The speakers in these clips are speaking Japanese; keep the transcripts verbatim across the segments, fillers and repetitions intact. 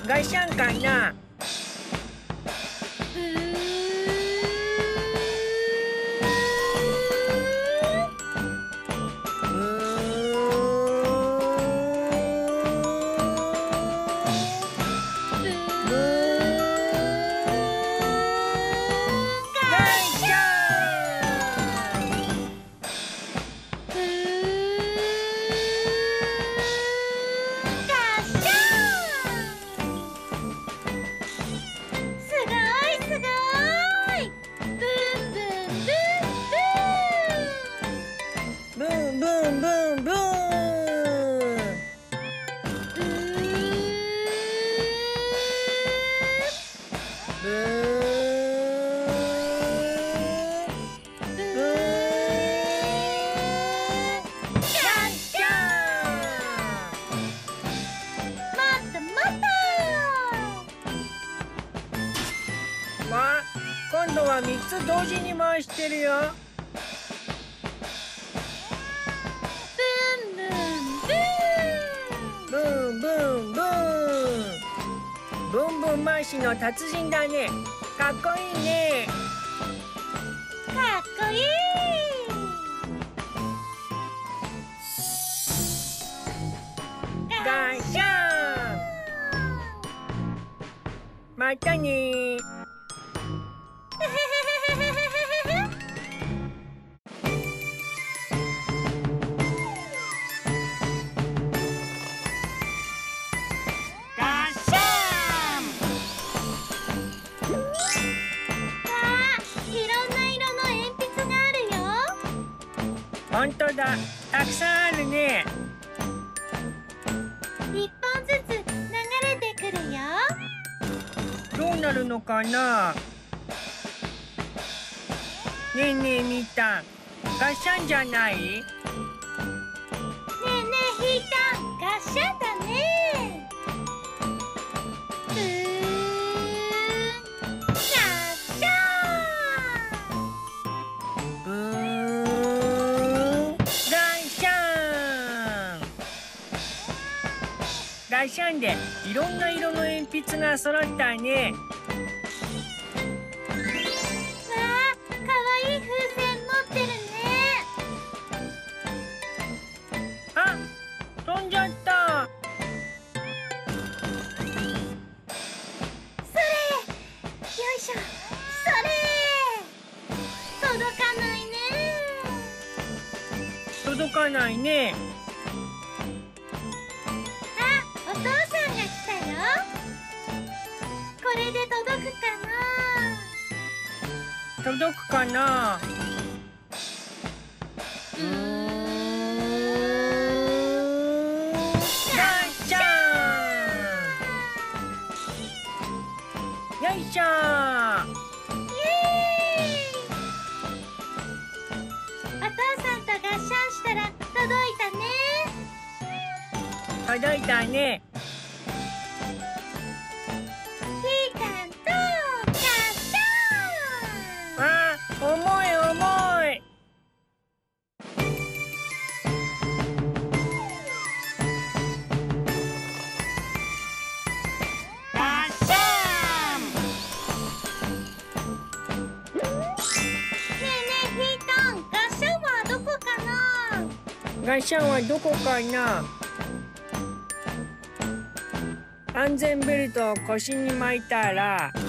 ガシャンかな。今度はみっつ同時に回してるよ。ブンブンブンブンブンブンブン回しの達人だね。かっこいいね。 かっこいい。 ガシャン。またね。ほんとだ、たくさんあるね。 一本ずつ流れてくるよ。 どうなるのかな。ねえねえみーたん、ガッシャンじゃない？ねえねえひーたん、ガッシャンだね。うーん、ガッシャン。 ブーン。ガッシャンでいろんな色の鉛筆が揃ったね。 わあ、かわいい風船持ってるね。 あ、飛んじゃった。 それ、よいしょ、それ。届かないね。 届かないね。 お父さんが来たよ。これで届くかな。 届くかな。うーん。ガッシャン。よいしょ。 イエーイ。お父さんとガッシャンしたら届いたね。 届いたね。 ひーたんとガッシャン。 あ、重い重い。ガッシャン。 ねえねえひーたん、ガッシャンはどこかな。 ガッシャンはどこかな。安全ベルトを腰に巻いたら、 は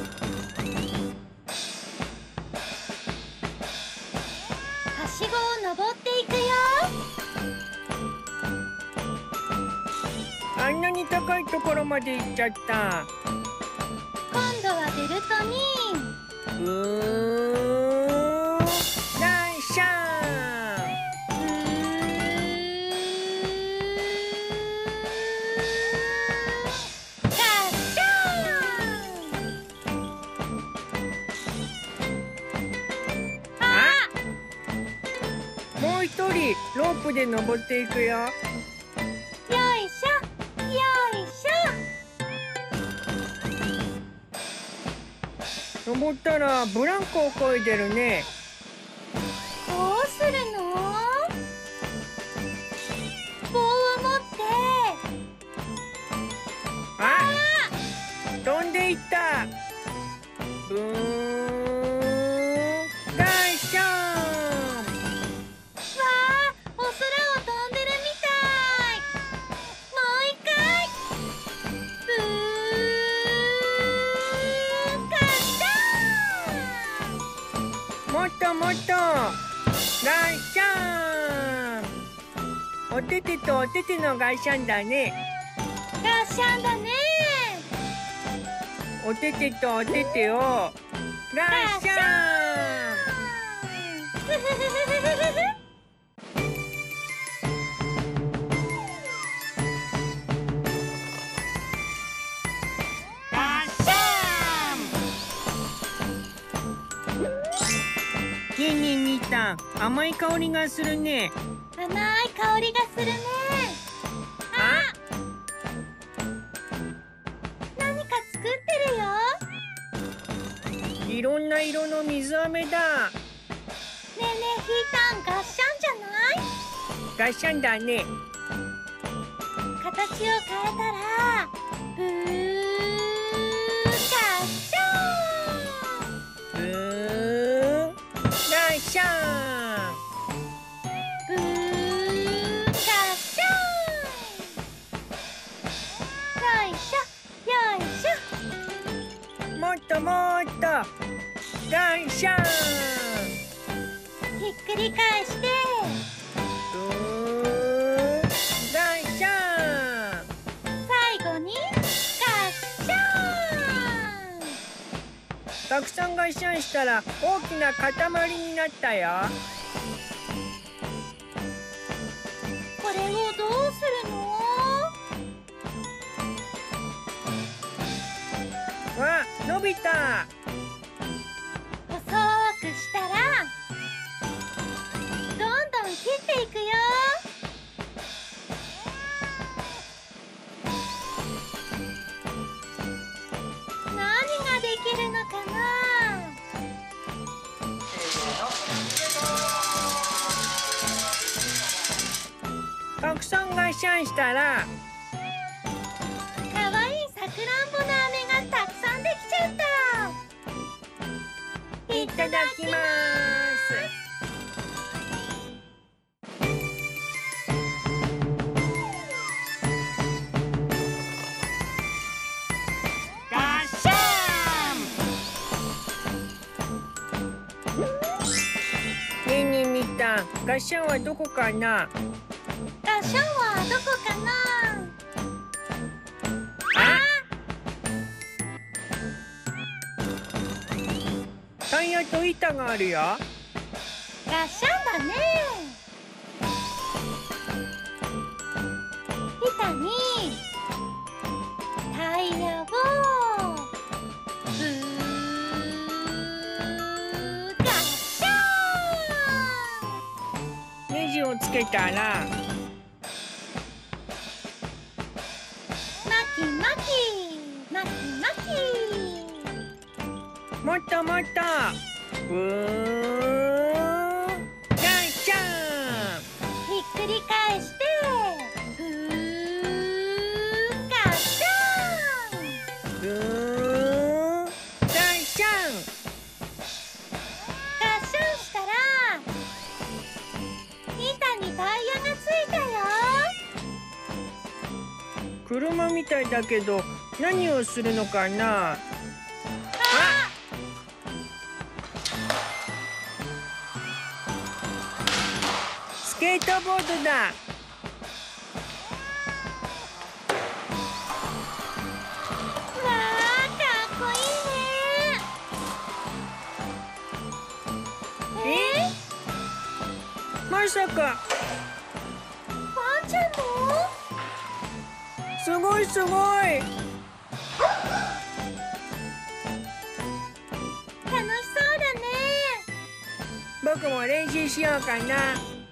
しごを登っていくよ。 あんなに高いところまで行っちゃった。 今度はベルトにうーん。ガッシャン。もう一人ロープで登っていくよ。 よいしょ、よいしょ。登ったらブランコを漕いでるね。 どうするの？棒を持って。 あ、 とガッシャン。おててとおててのガッシャンだね。 ガッシャンだね。 おててとおててをガッシャン。ねえねえみーたん、甘い香りがするね。 甘い香りがするね。あ、何か作ってるよ。 いろんな色の水飴だ。 ねえねえひーたん、ガッシャンじゃない？ ガッシャンだね。 形を変えたらブーガッシャン。 ブーガッシャン。 ブーガッシャン。よいしょよいしょ。 もっともっとガッシャン。 ひっくり返してブーガッシャン。 最後にガッシャン。 たくさんガッシャンしたら大きな塊になったよ。 これをどうするの？ わ、伸びた。 細くしたらどんどん切っていくよ。何ができるのかな？ たくさんガッシャンしたらかわいいさくらんぼの飴がたくさんできちゃった。 いただきます。ガッシャン。ねえねえみーたん、ガッシャンはどこかな？ ガッシャンはどこかな？ あ、タイヤと板があるよ。 ガッシャンだね。板にタイヤをブーガッシャン。 ネジをつけたら巻き巻き巻き巻き。 もっともっとブーガッシャン。 ひっくり返してブーガッシャン。 ブーガッシャン。 ガッシャンしたら板にタイヤがついたよ。 車みたいだけど何をするのかな？あ、スケートボードだ。 わあ、かっこいいね。え？ まさか。 ワンちゃんも？ すごいすごい。 楽しそうだね。 僕も練習しようかな。